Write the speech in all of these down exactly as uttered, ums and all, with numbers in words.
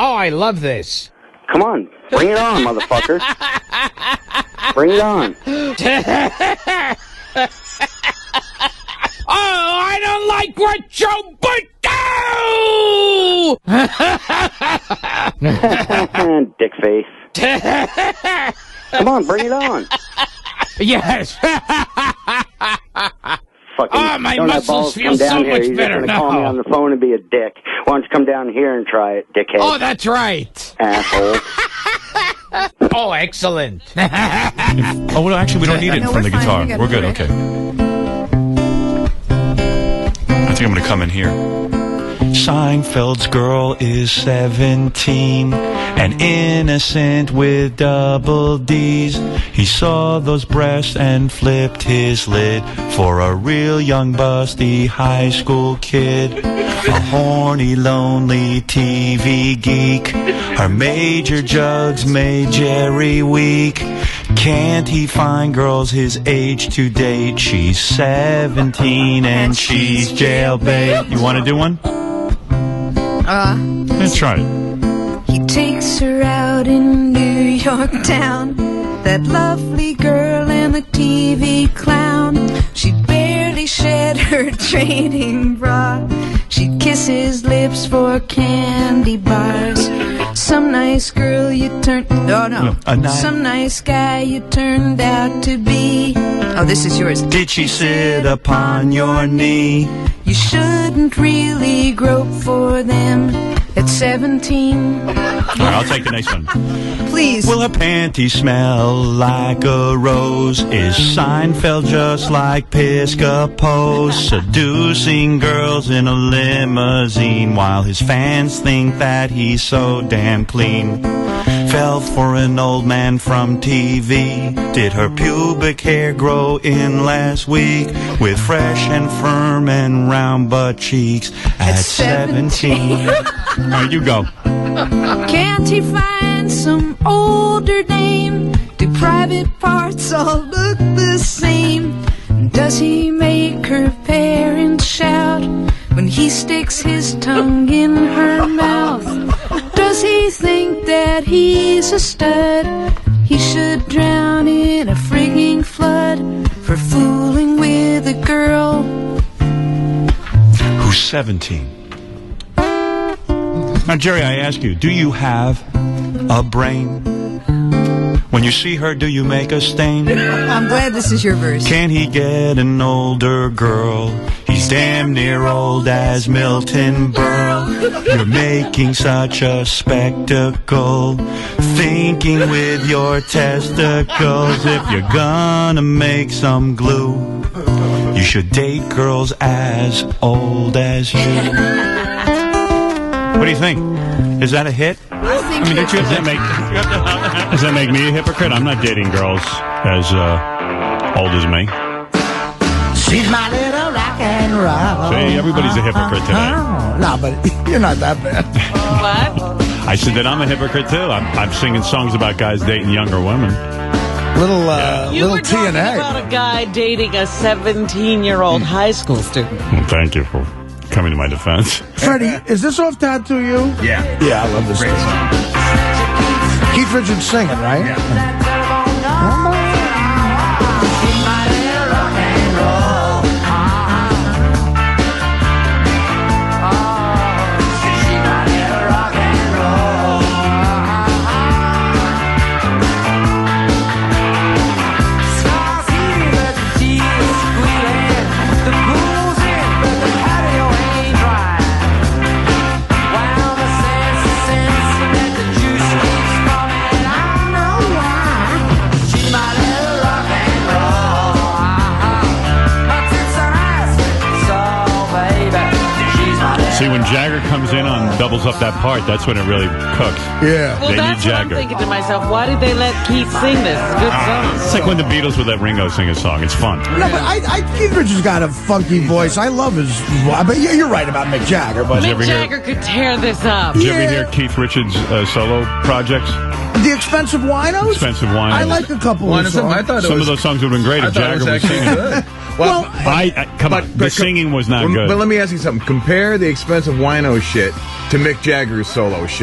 Oh, I love this. Come on. Bring it on, motherfucker. Bring it on. Oh, I don't like what you but do! Dick face. Come on, bring it on. Yes. Fucking, oh, my don't muscles feel so here. much You're better just now. Call me on the phone and be a dick. Why don't you come down here and try it, dickhead? Oh, that's right. Asshole. Oh, excellent. Oh, well, actually, we don't need it no, from the fine. guitar. We We're good, it. okay. I think I'm going to come in here. Seinfeld's girl is seventeen and innocent with double D's. He saw those breasts and flipped his lid for a real young busty high school kid. A horny, lonely T V geek. Her major jugs made Jerry weak. Can't he find girls his age to date? She's seventeen and she's jailbait. You want to do one? Uh, Let's try it. he takes her out in New York town. That lovely girl and the T V clown. She barely shed her training bra. She'd kiss his lips for candy bars. Some nice girl you turned... Oh, no. A nice- Some nice guy you turned out to be. Oh, this is yours. Did she sit upon your knee? You shouldn't really grope for them at seventeen. All right, I'll take the next one. Please. Will her panties smell like a rose? Is Seinfeld just like Piscopo's? Seducing girls in a limousine while his fans think that he's so damn clean. Fell for an old man from T V. Did her pubic hair grow in last week? With fresh and firm and round butt cheeks at, at seventeen. All right, you go. Can't he find some older dame? Do private parts all look the same? Does he make her parents shout when he sticks his tongue in her mouth? Does he think that he's a stud? He should drown in a frigging flood for fooling with a girl who's seventeen. Now, Jerry, I ask you, do you have a brain? When you see her, do you make a stain? I'm glad this is your verse. Can he get an older girl? He's damn near old as Milton Berle. You're making such a spectacle, thinking with your testicles. If you're gonna make some glue, you should date girls as old as you. What do you think? Is that a hit? I think I mean, don't you, does, that make, does that make me a hypocrite? I'm not dating girls as uh, old as me. She's my little rock and roll. See, everybody's a hypocrite today. No, but you're not that bad. What? I said that I'm a hypocrite too. I'm, I'm singing songs about guys dating younger women. Little, uh, You little were talking T N A. about a guy dating a seventeen-year-old high school student. Well, thank you for coming to my defense. Freddie, is this off Tattoo You? Yeah. Yeah, I love this Great thing. song. Keith Richards singing, right? Yeah. See, when Jagger comes in on doubles up that part, that's when it really cooks. Yeah. Well, They need that's what I'm Jagger. thinking to myself. Why did they let Keith sing this? It's a good song. It's like when the Beatles would let Ringo sing a song. It's fun. No, but I, I, Keith Richards got a funky voice. I love his voice. But yeah, you're right about Mick Jagger. But Did you Mick ever hear- Jagger could tear this up. Did you ever Yeah. hear Keith Richards' uh, solo projects? The Expensive Winos? Expensive Winos. I like a couple One of of them, I songs. thought it Some was, of those songs would have been great I if thought it Jagger was was actually singing. good. Well, Well, I, I come But- on, the but- singing was not Well, good. But let me ask you something. Compare the Expensive Wino shit to Mick Jagger's solo shit.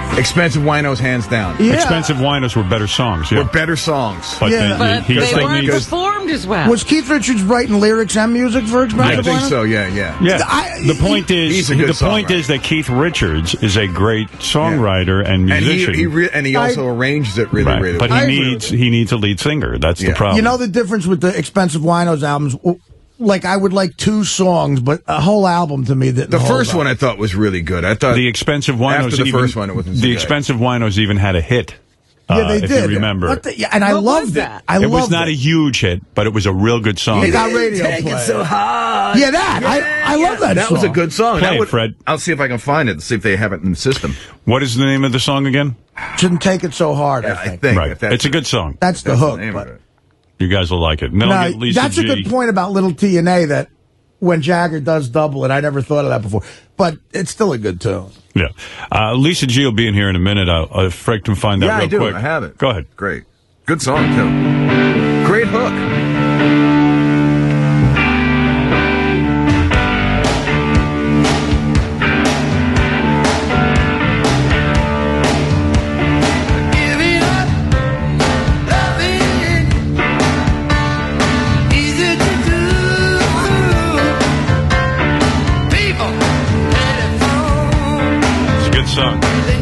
Expensive Winos, hands down. Yeah. Expensive Winos were better songs. Yeah. Were better songs. But, Yeah. then But he, he they still weren't needs- performed as well. Was Keith Richards writing lyrics and music for Expensive I think Winos? so, yeah, yeah. Yeah. I- the point is, he's a good the point songwriter. is that Keith Richards is a great songwriter and And he musician. he re- and he also I- arranges it really, Right. really But well. he I agree needs he needs a lead singer. That's the Yeah. problem. You know the difference with the Expensive Winos albums? Like, I would like two songs, but a whole album to me. That The first one I thought was really good. I thought the Expensive Winos. after the even, first one, it wasn't so the good. Expensive Winos even had a hit. Yeah, uh, they if did. you remember. What the, yeah, and I What loved was it. that? I it loved was not it. a huge hit, but it was a real good song. It got radio Take play. it so hard. Yeah, that. I, I love that That song. was a good song. Play That it, would- Fred. I'll see if I can find it and see if they have it in the system. What is the name of the song again? Shouldn't take it so hard, Yeah, I think. I think Right. if that's It's a good song. That's the that's hook. name but- of it. You guys will like it. And then I'll No, get Lisa that's G. a good point about Little T and A, that when Jagger does double it, I never thought of that before. But it's still a good tune. Yeah. Uh, Lisa G will be in here in a minute. I'll, I'll if Fred can find that Yeah, real I do. quick. I have it. Go ahead. Great. Good song, too. Great hook. It's a good song.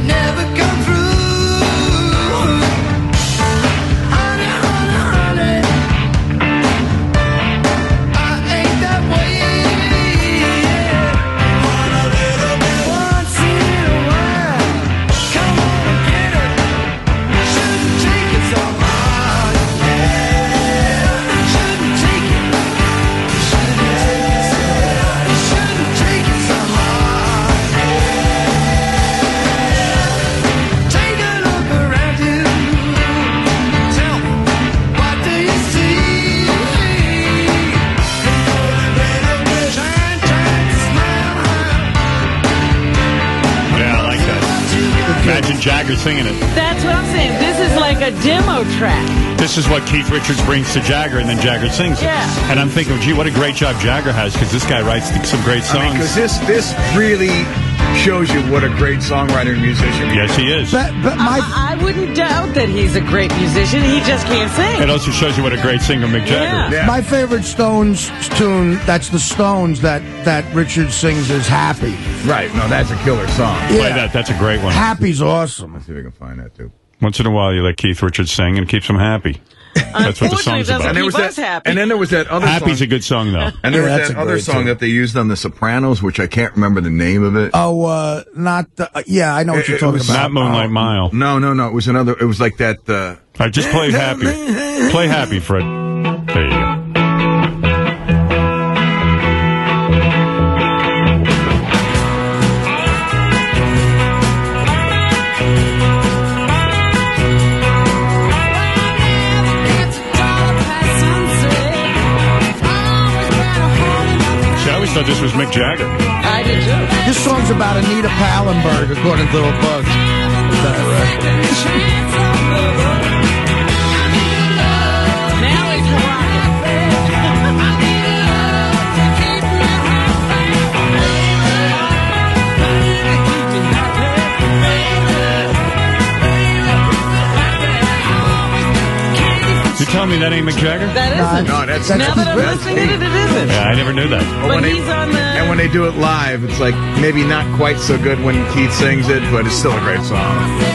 Yeah, I like that. Imagine Jagger singing it. That's what I'm saying. This is like a demo track. This is what Keith Richards brings to Jagger, and then Jagger sings it. Yeah. And I'm thinking, gee, what a great job Jagger has, because this guy writes some great songs. I mean, because this, this really shows you what a great songwriter and musician he is. Yes, he is. But, but my... I, I wouldn't doubt that he's a great musician. He just can't sing. It also shows you what a great singer Mick Jagger is. Yeah. My favorite Stones tune, that's the Stones that, that Richard sings, is Happy. Right. No, that's a killer song. Play that. That's a great one. Happy's awesome. Let's see if we can find that, too. Once in a while, you let Keith Richards sing and it keeps him happy. That's what the Unfortunately, song's it doesn't about. And there keep was us that, happy. and then there was that other Happy's song. a good song, though. And there Yeah, was that's that a other great song tune. that they used on The Sopranos, which I can't remember the name of it. Oh, uh, not... The, uh, yeah, I know what It- you're it talking was about. Not Moonlight Mile. No, no, no. It was another. It was like that. Uh, All right, just play Happy. Play Happy, Fred. There you go. See, I always thought this was Mick Jagger. I did too. This song's about Anita Pallenberg, according to the book. Is that right? Now he's You tell me that ain't Mick Jagger? That isn't. no, that's That's Now that I'm that's listening to it, it isn't. Yeah, I never knew that. But when they- he's on the... And when they do it live, it's like maybe not quite so good when Keith sings it, but it's still a great song.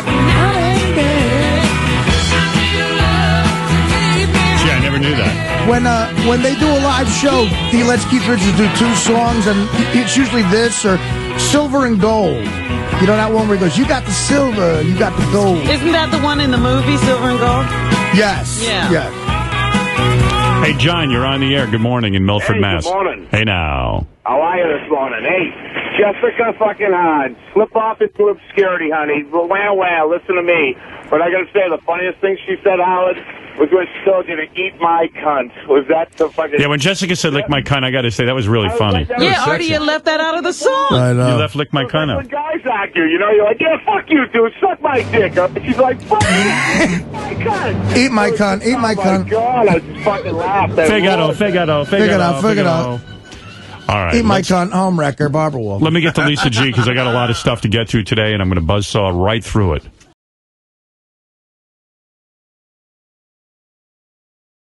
Gee, I never knew that. When uh, when they do a live show, he lets Keith Richards do two songs, and it's usually this or Silver and Gold. You know that one where he goes, "You got the silver, you got the gold." Isn't that the one in the movie, Silver and Gold? Yes. Yeah. Yeah. Hey, John, you're on the air. Good morning in Milford, Hey, Mass. good morning. Hey, now. How are you this morning? Hey, Jessica fucking Hahn, slip off into obscurity, honey. Wow, wow, listen to me. But I gotta say, the funniest thing she said, Howard, was when she told you to eat my cunt. Was that the fucking... Yeah, when Jessica said lick my cunt, I got to say, that was really I was funny. like, that was Yeah, Artie, sexy. you left that out of the song. I You know. left lick my cunt When out. guys act you, you know, you're like, yeah, fuck you, dude, suck my dick. And she's like, fuck you, my cunt. Eat my cunt, eat my Oh, cunt. my God, I just fucking laughed. I Figaro, loved it. Figaro, Figaro, Figaro, Figaro. Figaro. All right. Eat my let's- cunt, home wrecker, Barbara Walters. Let me get to Lisa G, because I got a lot of stuff to get to today, and I'm going to buzzsaw right through it.